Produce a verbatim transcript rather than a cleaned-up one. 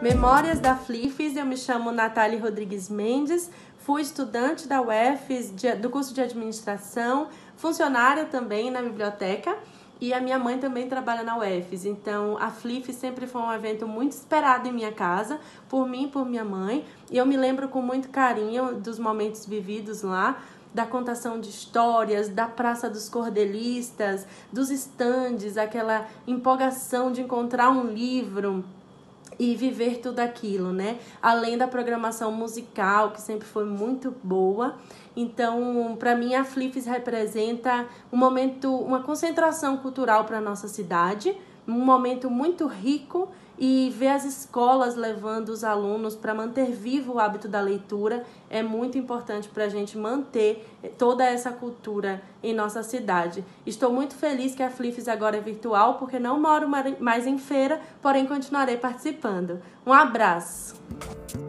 Memórias da Flifes, eu me chamo Natália Rodrigues Mendes, fui estudante da U F E S, de, do curso de administração, funcionária também na biblioteca, e a minha mãe também trabalha na U F E S. Então, a Flifes sempre foi um evento muito esperado em minha casa, por mim e por minha mãe, e eu me lembro com muito carinho dos momentos vividos lá, da contação de histórias, da Praça dos Cordelistas, dos estandes, aquela empolgação de encontrar um livro e viver tudo aquilo, né? Além da programação musical, que sempre foi muito boa. Então, para mim, a Flifes representa um momento, uma concentração cultural para a nossa cidade, um momento muito rico, e ver as escolas levando os alunos para manter vivo o hábito da leitura é muito importante para a gente manter toda essa cultura em nossa cidade. Estou muito feliz que a Flifes agora é virtual, porque não moro mais em feira, porém continuarei participando. Um abraço!